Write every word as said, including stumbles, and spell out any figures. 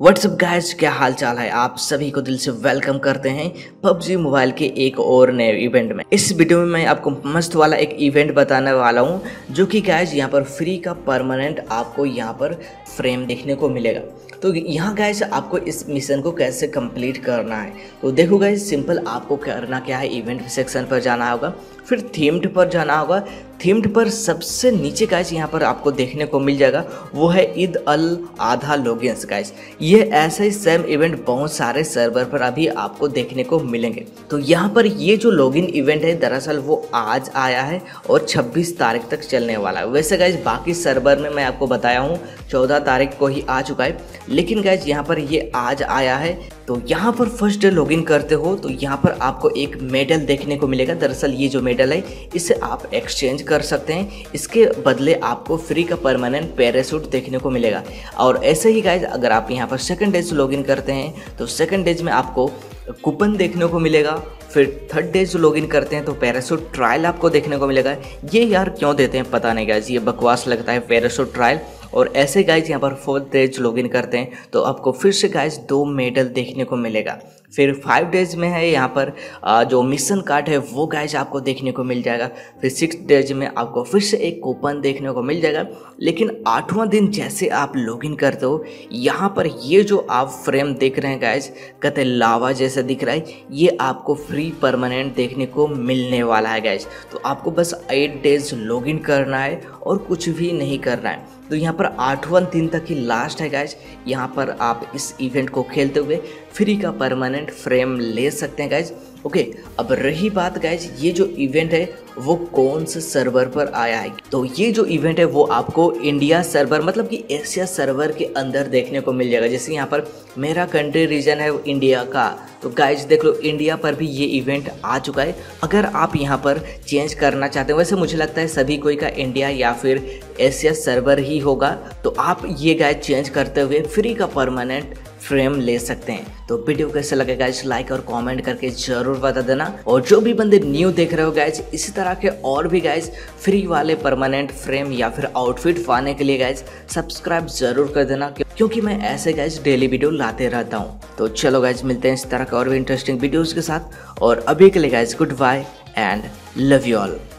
WhatsApp guys, क्या हाल चाल है। आप सभी को दिल से वेलकम करते हैं पबजी मोबाइल के एक और नए इवेंट में। इस वीडियो में मैं आपको मस्त वाला एक इवेंट बताने वाला हूं, जो कि गाइस यहाँ पर फ्री का परमानेंट आपको यहाँ पर फ्रेम देखने को मिलेगा। तो यहाँ गाइस आपको इस मिशन को कैसे कंप्लीट करना है, तो देखो गाइस सिंपल आपको करना क्या है, इवेंट सेक्शन पर जाना होगा, फिर थीम्ड पर जाना होगा। थीम्ड पर सबसे नीचे गाइस यहाँ पर आपको देखने को मिल जाएगा, वो है ईद अल आधा लॉगिन्स गाइस। ये ऐसा ही सेम इवेंट बहुत सारे सर्वर पर अभी आपको देखने को मिलेंगे। तो यहाँ पर ये जो लॉगिन इवेंट है दरअसल वो आज आया है और छब्बीस तारीख तक चलने वाला है। वैसे गाइस बाकी सर्वर में मैं आपको बताया हूँ चौदह तारीख को ही आ चुका है, लेकिन गाइस यहाँ पर ये आज आया है। तो यहाँ पर फर्स्ट डे लॉगिन करते हो तो यहाँ पर आपको एक मेडल देखने को मिलेगा। दरअसल ये जो मेडल है इसे आप एक्सचेंज कर सकते हैं, इसके बदले आपको फ्री का परमानेंट पैराशूट देखने को मिलेगा। और ऐसे ही गाइज अगर आप यहाँ पर सेकंड डेज लॉगिन करते हैं तो सेकंड डेज में आपको कूपन देखने को मिलेगा। फिर थर्ड डेज लॉगिन करते हैं तो पैराशूट ट्रायल आपको देखने को मिलेगा। ये यार क्यों देते हैं पता नहीं गाइज, ये बकवास लगता है पैराशूट ट्रायल। और ऐसे गाइज यहाँ पर फोर्थ डेज लॉगिन करते हैं तो आपको फिर से गाइज दो मेडल देखने को मिलेगा। फिर फाइव डेज में है यहाँ पर जो मिशन कार्ड है वो गाइज आपको देखने को मिल जाएगा। फिर सिक्स डेज में आपको फिर से एक कूपन देखने को मिल जाएगा। लेकिन आठवां दिन जैसे आप लॉगिन करते हो यहाँ पर ये जो आप फ्रेम देख रहे हैं गाइज, कहते लावा जैसा दिख रहा है, ये आपको फ्री परमानेंट देखने को मिलने वाला है गाइज। तो आपको बस एट डेज लॉगिन करना है और कुछ भी नहीं करना है। तो यहाँ पर आठवां दिन तक ही लास्ट है गाइज, यहाँ पर आप इस इवेंट को खेलते हुए फ्री का परमानेंट फ्रेम ले सकते हैं गाइज। ओके, अब रही बात गाइज ये जो इवेंट है वो कौन से सर्वर पर आया है, तो ये जो इवेंट है वो आपको इंडिया सर्वर मतलब कि एशिया सर्वर के अंदर देखने को मिल जाएगा। जैसे यहाँ पर मेरा कंट्री रीजन है इंडिया का, तो गाइज देख लो इंडिया पर भी ये इवेंट आ चुका है। अगर आप यहाँ पर चेंज करना चाहते हैं, वैसे मुझे लगता है सभी कोई का इंडिया या फिर एशिया सर्वर ही होगा, तो आप ये गाइज चेंज करते हुए फ्री का परमानेंट फ्रेम ले सकते हैं। तो वीडियो कैसे लगे गाइज लाइक और कमेंट करके जरूर बता देना। और जो भी बंदे न्यू देख रहे हो गाइज इसी तरह के और भी गाइज फ्री वाले परमानेंट फ्रेम या फिर आउटफिट पाने के लिए गाइज सब्सक्राइब जरूर कर देना, क्योंकि मैं ऐसे गाइज डेली वीडियो लाते रहता हूँ। तो चलो गाइज मिलते हैं इस तरह के और भी इंटरेस्टिंग वीडियोज के साथ, और अभी के लिए guys good bye and love you all.